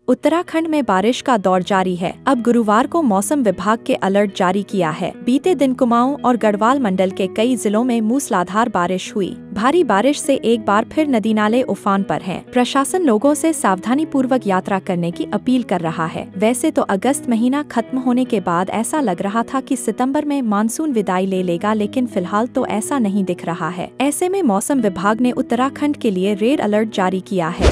उत्तराखंड में बारिश का दौर जारी है। अब गुरुवार को मौसम विभाग के अलर्ट जारी किया है। बीते दिन कुमाऊं और गढ़वाल मंडल के कई जिलों में मूसलाधार बारिश हुई। भारी बारिश से एक बार फिर नदी नाले उफान पर हैं। प्रशासन लोगों से सावधानी पूर्वक यात्रा करने की अपील कर रहा है। वैसे तो अगस्त महीना खत्म होने के बाद ऐसा लग रहा था कि सितंबर में मानसून विदाई ले लेगा, लेकिन फिलहाल तो ऐसा नहीं दिख रहा है। ऐसे में मौसम विभाग ने उत्तराखंड के लिए रेड अलर्ट जारी किया है।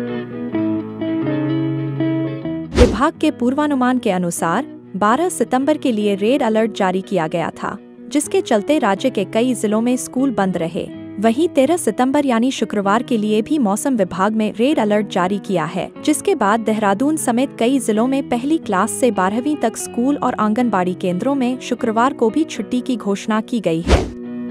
विभाग के पूर्वानुमान के अनुसार 12 सितंबर के लिए रेड अलर्ट जारी किया गया था, जिसके चलते राज्य के कई जिलों में स्कूल बंद रहे। वहीं 13 सितंबर यानी शुक्रवार के लिए भी मौसम विभाग में रेड अलर्ट जारी किया है, जिसके बाद देहरादून समेत कई जिलों में पहली क्लास से 12वीं तक स्कूल और आंगनबाड़ी केंद्रों में शुक्रवार को भी छुट्टी की घोषणा की गई है।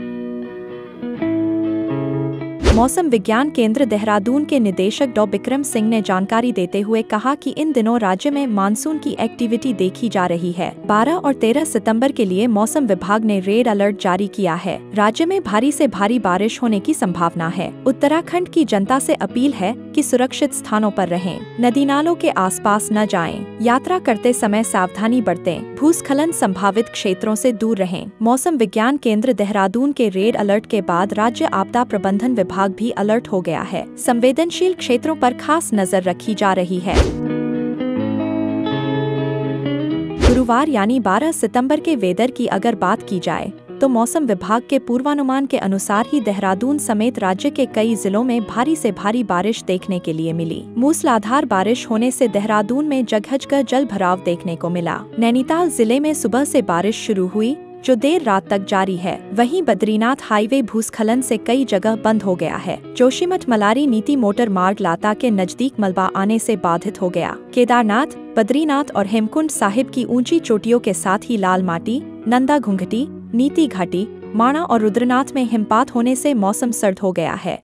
मौसम विज्ञान केंद्र देहरादून के निदेशक डॉ बिक्रम सिंह ने जानकारी देते हुए कहा कि इन दिनों राज्य में मानसून की एक्टिविटी देखी जा रही है। 12 और 13 सितंबर के लिए मौसम विभाग ने रेड अलर्ट जारी किया है। राज्य में भारी से भारी बारिश होने की संभावना है। उत्तराखंड की जनता से अपील है कि सुरक्षित स्थानों पर रहें, नदी नालों के आसपास न जाएं, यात्रा करते समय सावधानी बरतें, भूस्खलन संभावित क्षेत्रों से दूर रहें। मौसम विज्ञान केंद्र देहरादून के रेड अलर्ट के बाद राज्य आपदा प्रबंधन विभाग भी अलर्ट हो गया है। संवेदनशील क्षेत्रों पर खास नजर रखी जा रही है। गुरुवार यानी 12 सितंबर के वेदर की अगर बात की जाए तो मौसम विभाग के पूर्वानुमान के अनुसार ही देहरादून समेत राज्य के कई जिलों में भारी से भारी बारिश देखने के लिए मिली। मूसलाधार बारिश होने से देहरादून में जगह जल भराव देखने को मिला। नैनीताल जिले में सुबह से बारिश शुरू हुई, जो देर रात तक जारी है। वहीं बद्रीनाथ हाईवे भूस्खलन से कई जगह बंद हो गया है। जोशीमठ मलारी नीति मोटर मार्ग लाता के नजदीक मलबा आने से बाधित हो गया। केदारनाथ, बद्रीनाथ और हेमकुंड साहिब की ऊंची चोटियों के साथ ही लाल माटी, नंदा घुंघटी, नीति घाटी, माणा और रुद्रनाथ में हिमपात होने से मौसम सर्द हो गया है।